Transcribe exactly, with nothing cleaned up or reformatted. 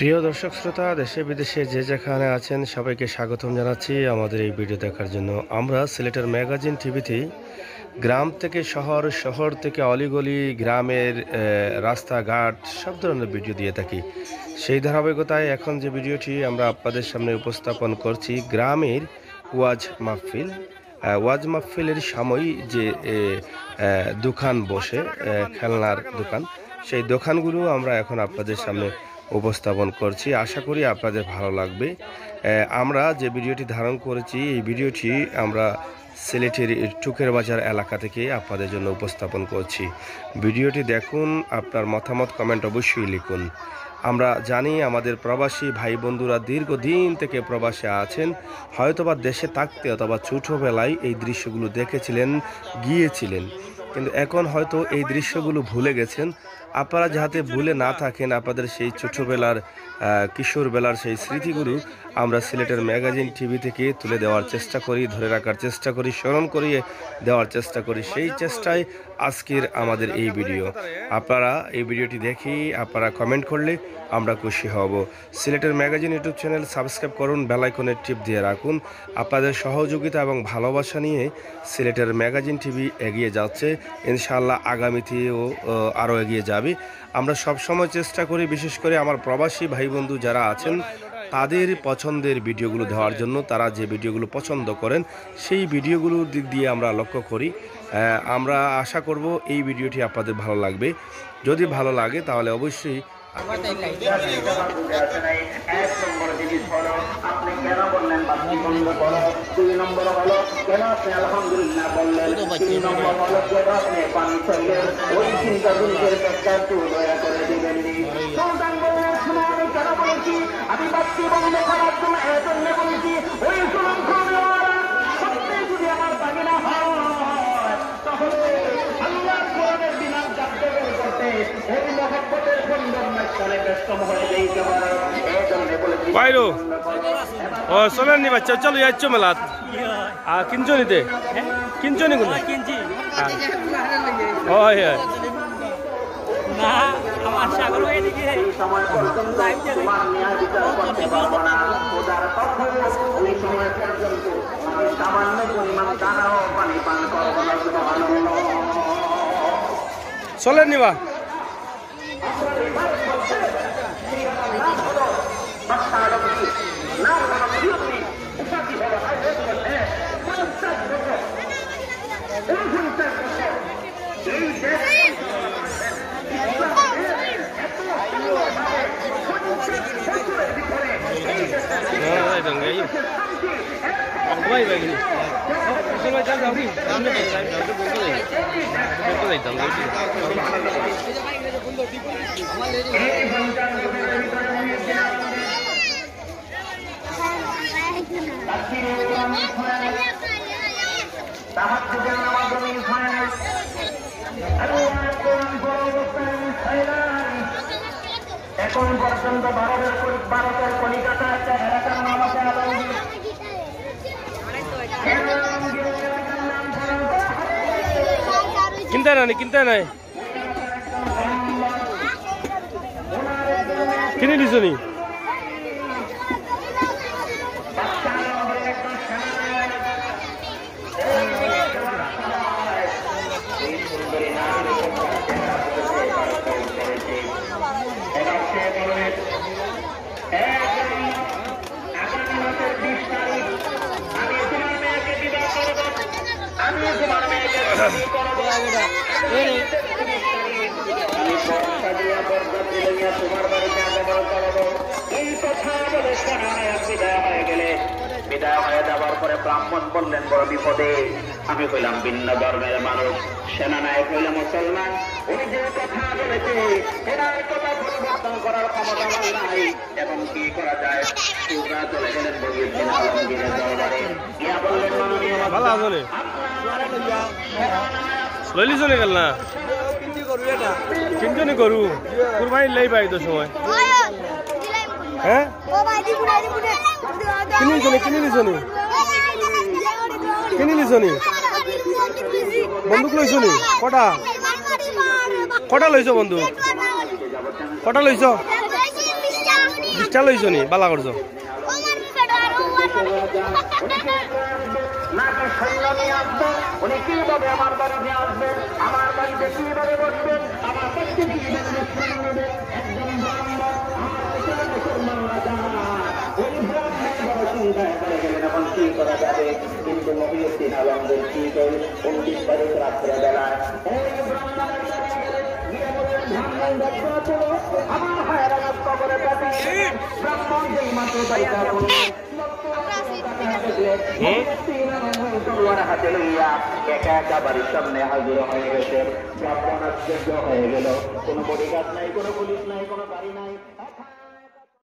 প্রিয় দর্শক শ্রোতা, দেশে বিদেশে যে যেখানে আছেন সবাইকে স্বাগতম জানাচ্ছি আমাদের এই ভিডিও দেখার জন্য। আমরা সিলেটের ম্যাগাজিন টিভিতে গ্রাম থেকে শহর, শহর থেকে অলিগলি, গ্রামের রাস্তাঘাট সব ধরনের ভিডিও দিয়ে থাকি। সেই ধারাবাহিকতায় এখন যে ভিডিওটি আমরা আপনাদের সামনে উপস্থাপন করছি, গ্রামের ওয়াজ মাহফিল। ওয়াজ মাহফিলের সাময়িক যে দোকান বসে, খেলনার দোকান, সেই দোকানগুলো আমরা এখন আপনাদের সামনে উপস্থাপন করছি। আশা করি আপনাদের ভালো লাগবে। আমরা যে ভিডিওটি ধারণ করেছি, এই ভিডিওটি আমরা সিলেটের টুকের বাজার এলাকা থেকে আপনাদের জন্য উপস্থাপন করছি। ভিডিওটি দেখুন, আপনার মতামত কমেন্ট অবশ্যই লিখুন। আমরা জানি আমাদের প্রবাসী ভাই বন্ধুরা দীর্ঘদিন থেকে প্রবাসে আছেন, হয়তোবা দেশে থাকতে অথবা ছোটোবেলায় এই দৃশ্যগুলো দেখেছিলেন, গিয়েছিলেন, কিন্তু এখন হয়তো এই দৃশ্যগুলো ভুলে গেছেন। আপনারা যাতে ভুলে না থাকেন, আপনাদের সেই ছোটোবেলার কিশোরবেলার সেই স্মৃতিগুলো আমরা সিলেটের ম্যাগাজিন টিভি থেকে তুলে দেওয়ার চেষ্টা করি, ধরে রাখার চেষ্টা করি, স্মরণ করিয়ে দেওয়ার চেষ্টা করি। সেই চেষ্টায় আজকের আমাদের এই ভিডিও। আপনারা এই ভিডিওটি দেখি আপনারা কমেন্ট করলে আমরা খুশি হব। সিলেটের ম্যাগাজিন ইউটিউব চ্যানেল সাবস্ক্রাইব করুন, বেল আইকনের টিপ দিয়ে রাখুন। আপনাদের সহযোগিতা এবং ভালোবাসা নিয়ে সিলেটের ম্যাগাজিন টিভি এগিয়ে যাচ্ছে, ইনশাআল্লাহ আগামীতেও আরও এগিয়ে যাবে। আমরা সব সময় চেষ্টা করি, বিশেষ করে আমার প্রবাসী ভাই বন্ধু যারা আছেন তাদের পছন্দের ভিডিওগুলো দেওয়ার জন্য। তারা যে ভিডিওগুলো পছন্দ করেন সেই ভিডিওগুলোর দিক দিয়ে আমরা লক্ষ্য করি। আমরা আশা করব এই ভিডিওটি আপনাদের ভালো লাগবে। যদি ভালো লাগে তাহলে অবশ্যই আমি বাচ্চি বন্ধ করার জন্য এজন্য বলেছি, ওই যদি আমার বাকি না হয় তাহলে আল্লাহর কোরআনের বিধান কার্যকর করতে ওই মহব্বতের সুন্দর মাঝখানে ব্যস্তম হয়ে যেতে পারে। এজন্য বলেছি বাইরো ও চলেন নি বাচ্চা, চলো যাচ্ছ মেলাত। আর কিনছো নিতে কিনছো নি কোনো কিনছি হয় হয় না আমার সাগর হয়ে দিকে সময় পর্যন্ত তোমার ন্যায় বিচার করতে পারবো না। ওদের তখন ওই সময় পর্যন্ত আমি সামান্য পরিমাণ দানাও পানি পান করবো না। চলেন নিবা এখন পর্যন্ত ভারতের ভারতের কলিকাতা একটা এলাকার নাম আছে কিনতে নাই কিনতে নাই কিনে দিছ নি? তোমার বাড়িতে আগমন করবো। এই কথা বলে বিদায় হয়ে গেলে, বিদায় হয়ে যাবার পরে ব্রাহ্মণ বললেন বড় বিপদে। আমি কইলাম ভিন্ন ধর্মের মানুষ, সেনানায়ক হইলে মুসলমান, উনি যে কথা বলেছে এনার কথা পরিবর্তন করার ক্ষমতা আমার নাই। এবং কি করা যায়? সুরা চলে গেলেন বগির আলমগীরের দরবারে, ইয়া বললেন মাননীয় লইলি চলে গেল না কিনজনি গরু কুরবানি লাই পাই তো সময়। হ্যাঁ কিনে দিছনি কিনে দিছনি কিনে দিছনি বন্দুক লইছনি? কটা কটা লইছ বন্দুক? কটা লইছ? ডিস্টাল হইছো নি বালা করছো নাকি সৈন্য নিয়ে আসবেন, উনি কিভাবে আমার বাড়িতে আসবেন, আমার বাড়িতে কিভাবে বসবেন, আমার বাড়িতে কিভাবে মুসলিম নেবেন, একজন ব্রাহ্মণ আমার পেছনে মুসলমানরা যান। ওই ব্রাহ্মণ বড় চিন্তায় পড়ে গেলেন, এখন কি করা যাবে। কিন্তু মহিউদ্দিন আলমদের কি করে উনত্রিশ তারিখ রাত্রে বেলায় আমার হায়ার কবরে ব্রাহ্মণ যেই মাত্র হাতে লইয়া একা একা বাড়ির সামনে হাজির হয়ে গেছে। ব্রাহ্মণ আশ্চর্য হয়ে গেল, কোনো বডিগার্ড নাই, কোনো পুলিশ নাই, কোনো গাড়ি নাই।